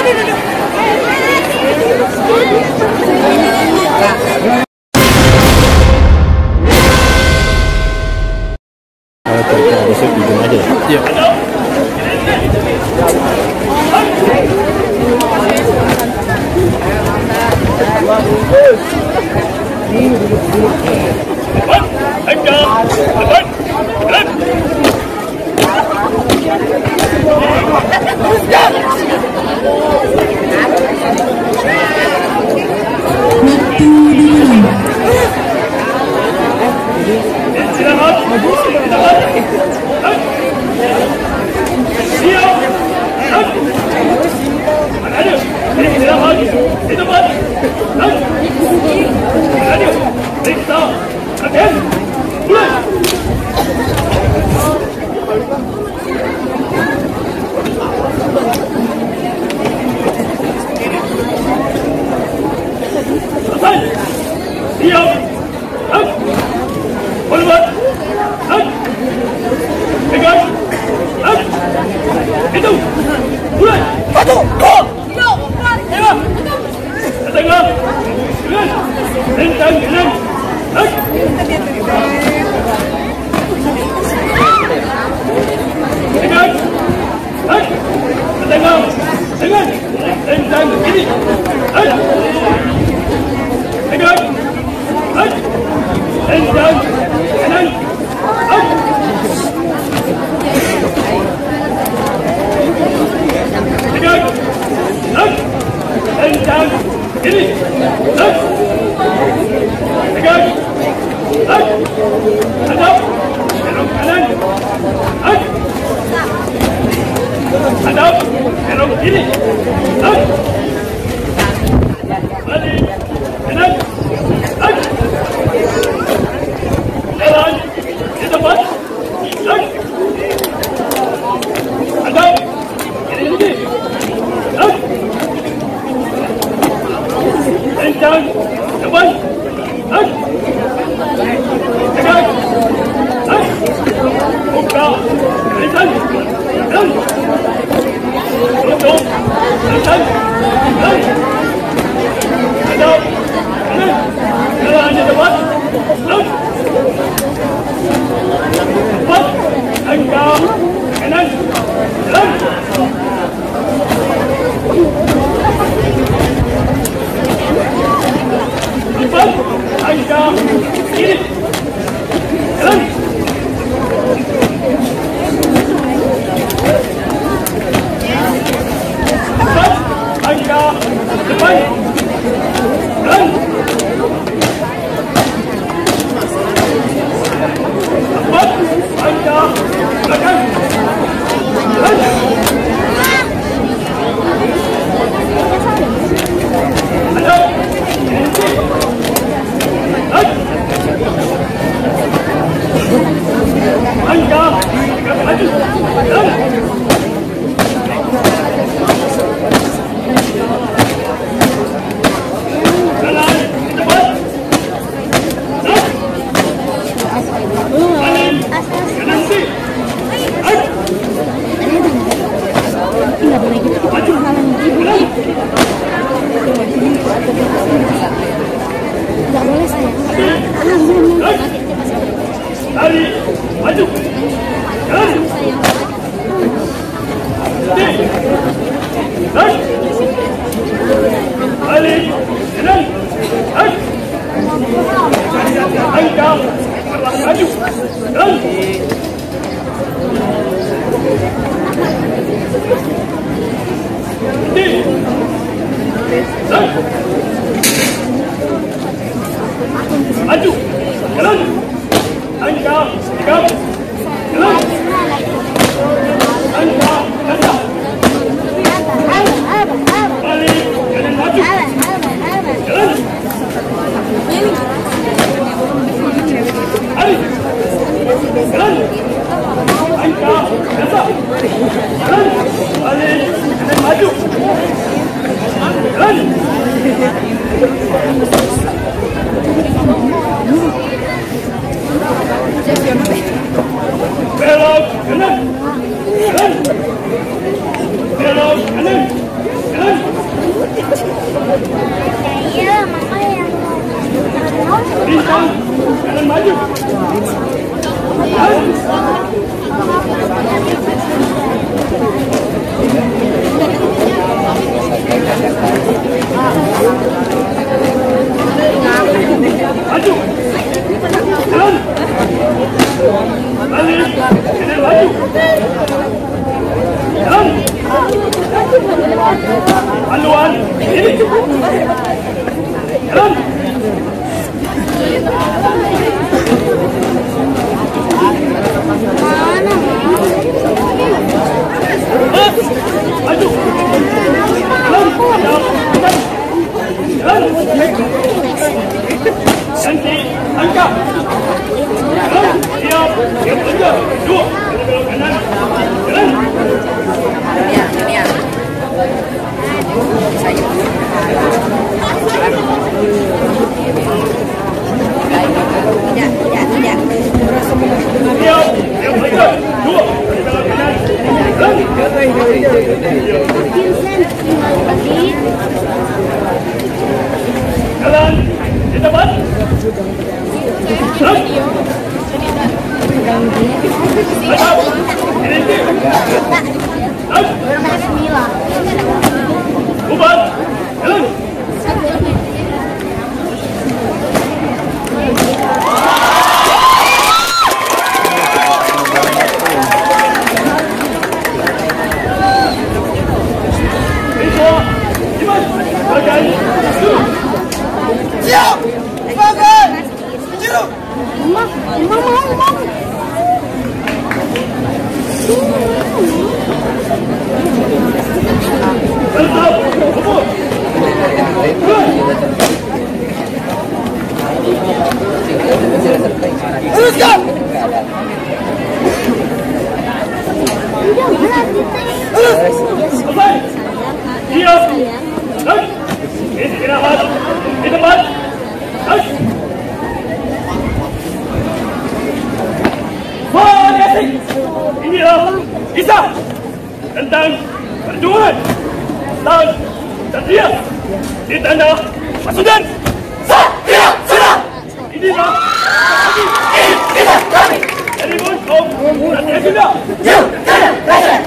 Kalau terkena besok bikin aja ya? Iya. Haluan, ini. Jalan. Maju. Jalan. Ganti, angkat. Jalan. Siap. Siap saja. Dua. Belok kanan. Jalan. Ini. Jalan, di tempat. Jalan. Bubar. Jalan. Siap! Bangun! Juru! Teruskan! Selesai! Siap! Istirahat! Di tempat! Inilah kisah tentang perjuangan dan Satria di tanah Pasundan. Satria Sudah! Inilah Kisah kami! dari kaum Satria Sunda. Yuk, kanan, kanan!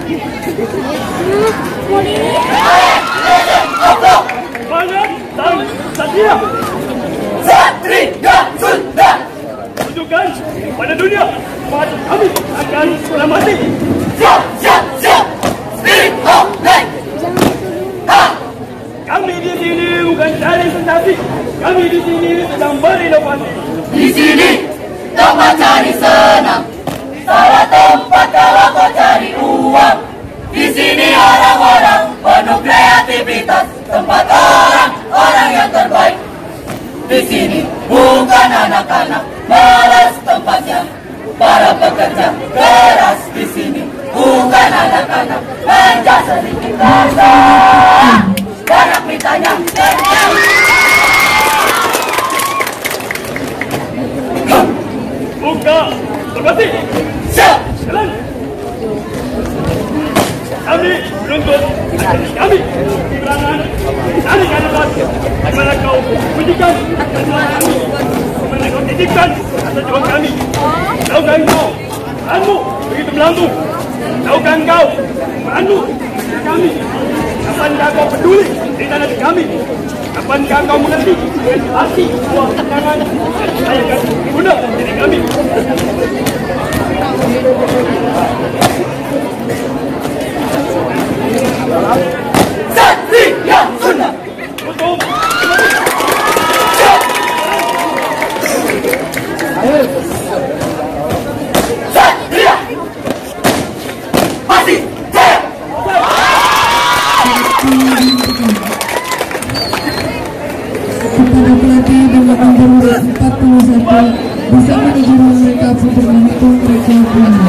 Semangat dan Satria. Satria Sunda! Tunjukkan pada dunia bahwa kami akan menyelamatkan. Siap, siap, siap! Spirit of Light! Ha! Kami di sini bukan cari sensasi. Kami di sini sedang berinovasi. Di sini tempat cari senang, salah tempat kalau kau cari uang. Di sini orang-orang penuh kreativitas, tempat orang-orang yang terbaik. Di sini bukan anak-anak malas tempatnya, para pekerja keras di sini bukan anak-anak manja sedikit rasa. Banyak mintanya. Buka, berbasi. Siap. Jalan. Kami menuntut kami keberangan dari kanakan. Bagaimana kau pujikan kami? Bagaimana kau titipkan atas jiwa kami? Tahukah engkau peranmu begitu melambung? Tahukah engkau peranmu kami? Kapankah kau peduli di tanah kami? Kapankah kau mengerti dengan arti buah tendangan dan kelayakan guna diri kami? Satria Sunda! Tutup! Satria! Masih jaya! Kepada pelatih dengan nomor 41 bisa menuju mereka untuk menghitung mereka pulang.